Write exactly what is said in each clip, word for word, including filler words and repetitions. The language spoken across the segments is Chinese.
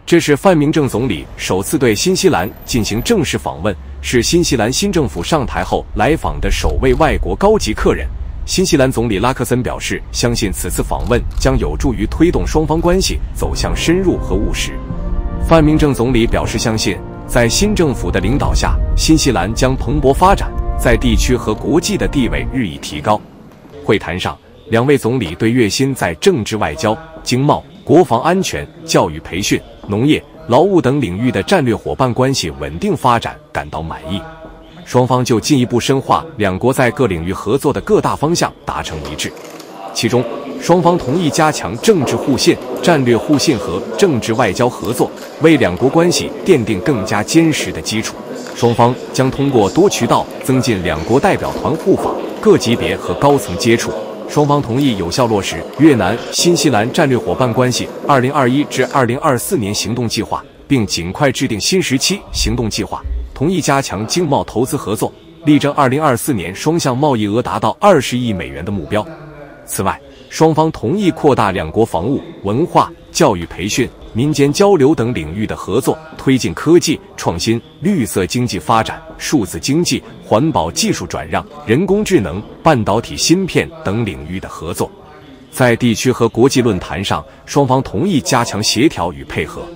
这是范明政总理首次对新西兰进行正式访问，是新西兰新政府上台后来访的首位外国高级客人。新西兰总理拉克森表示，相信此次访问将有助于推动双方关系走向深入和务实。范明政总理表示，相信在新政府的领导下，新西兰将蓬勃发展，在地区和国际的地位日益提高。会谈上，两位总理对月新在政治外交、经贸、国防安全、教育培训、农业、劳务等领域的战略伙伴关系稳定发展感到满意。双方就进一步深化两国在各领域合作的各大方向达成一致。其中，双方同意加强政治互信、战略互信和政治外交合作，为两国关系奠定更加坚实的基础。双方将通过多渠道增进两国代表团互访、各级别和高层接触。双方同意有效落实越南、新西兰战略伙伴关系二零二一至二零二四年行动计划，并尽快制定新时期行动计划。同意加强经贸投资合作，力争二零二四年双向贸易额达到二十亿美元的目标。此外，双方同意扩大两国防务、文化、教育培训、民间交流等领域的合作，推进科技创新、绿色经济发展、数字经济、环保技术转让、人工智能、半导体芯片等领域的合作。在地区和国际论坛上，双方同意加强协调与配合。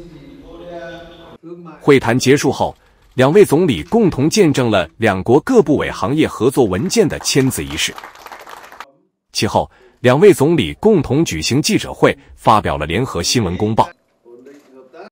会谈结束后，两位总理共同见证了两国各部委行业合作文件的签字仪式。其后，两位总理共同举行记者会，发表了联合新闻公报。